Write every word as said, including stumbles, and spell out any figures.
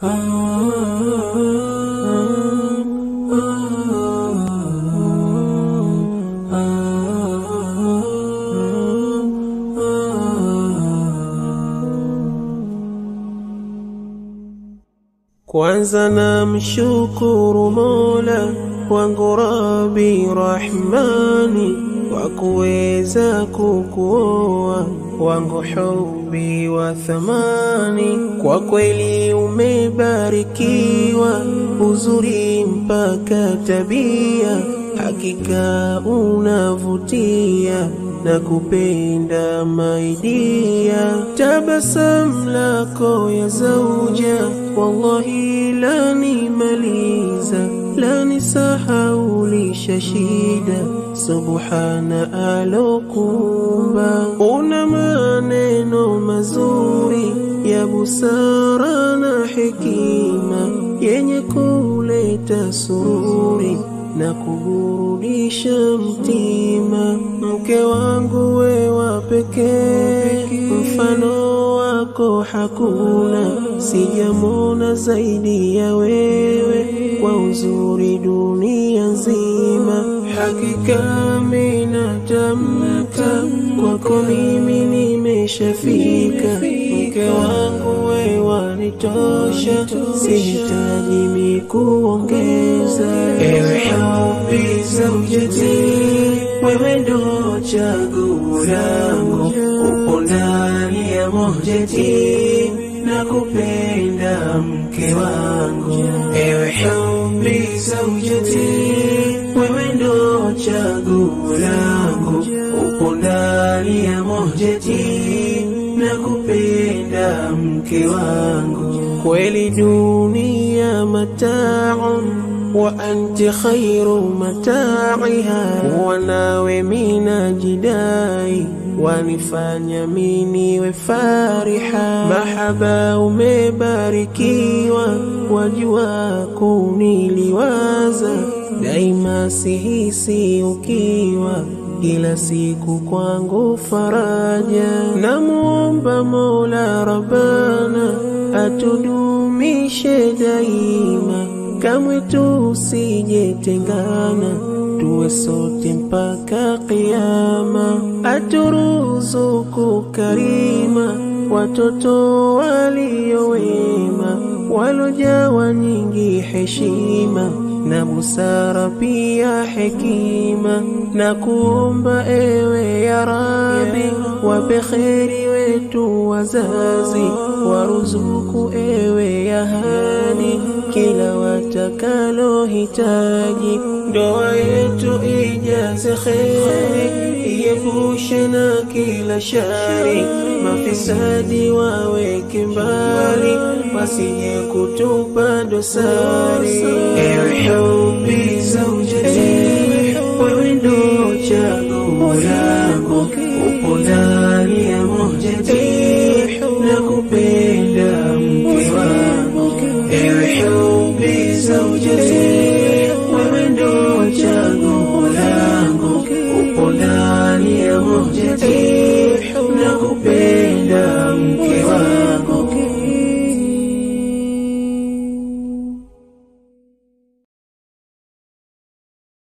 Kwanza namshukuru Mola wangu Rabbi Rahmani kwa kuweza kukuoa wangu hubi wa thamani. Kwa kweli umebarikiwa uzuri mpaka tabia, hakika unavutia na kupenda maidia. Tabasam lako ya zauja wallahi la nimaliza, la nisahaulisha shida, subhana alokumba. Una maneno mazuri ya busara na hekima, yenye kuleta sururi na kuburudisha mtima. Mke wangu wewa pekee, mfano wako hakuna, sijamona zaidi ya wewe kwa uzuri dunia nzima. Hakika mina tamka kwako mimi nimeshafika, mke wangu wewa nitosha, sihitaji mikuongeza. Ewe hubi zaujati, wewe ndo chaguo langu, upo ndani ya mohjati, nakupenda mke wangu. Ewe hubi zaujati, wewe ndo chaguo langu, upo ndani ya mohjati, nakupenda mke wangu. Kweli dunia mataun wa anti khairu mataiha, wanawe mina jidai wanifanya mini we fariha. Mahaba umebarikiwa, wajua kuniliwaza, daima sihisi ukiwa, kila siku kwangu faraja. Namuomba Mola Rabbana atudumishe daima, kamwe tusijetengana, tuwe sote mpaka kiyama. Aturuzuku karima watoto waliowema, walojawa nyingi heshima na busara pia hekima. Na kuomba ewe ya Rabbi, wape kheri wetu wazazi, waruzuku ewe ya Hadi kila watakalo hitaji. Ndoa yetu ijaze kheri, iepushe na kila shari, mafisadi waweke mbali, wasije kutupa dosari. Ewe hubi zaujati, wewe ndo chaguo langu, upo ndani ya mohjati, nakupenda mke wangu. Ewe hubi zaujati, wewe ndo chaguo langu, upo ndani ya mohjati, nakupenda mke wangu.